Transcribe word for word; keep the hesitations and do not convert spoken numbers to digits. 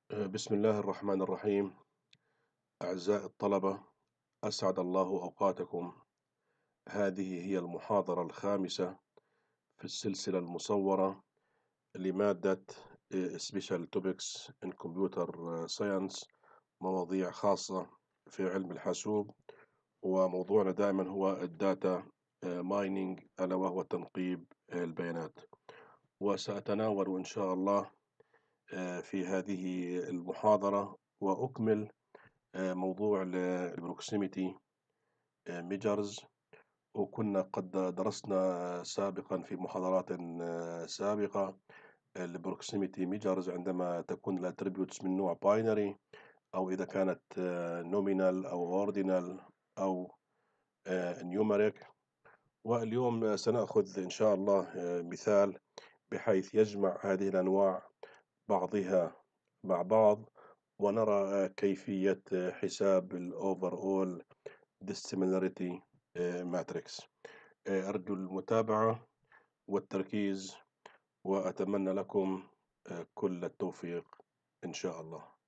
آه، بسم الله الرحمن الرحيم. أعزائي الطلبة، أسعد الله أوقاتكم. هذه هي المحاضرة الخامسة في السلسلة المصورة لمادة آه، Special Topics in Computer Science، مواضيع خاصة في علم الحاسوب. وموضوعنا دائما هو الداتا مايننج، ألا وهو تنقيب البيانات. وسأتناول إن شاء الله آه، في هذه المحاضرة وأكمل آه، موضوع البروكسيميتي ميجرز. وكنا قد درسنا سابقا في محاضرات آه، سابقة البروكسيميتي ميجرز عندما تكون الاتريبيوتس من نوع باينري، أو إذا كانت نومينال أو اوردينال أو نيوميريك. واليوم سنأخذ إن شاء الله آه، مثال بحيث يجمع هذه الأنواع بعضها مع بعض، ونرى كيفية حساب ال overall dissimilarity matrix. أرجو المتابعة والتركيز، وأتمنى لكم كل التوفيق إن شاء الله.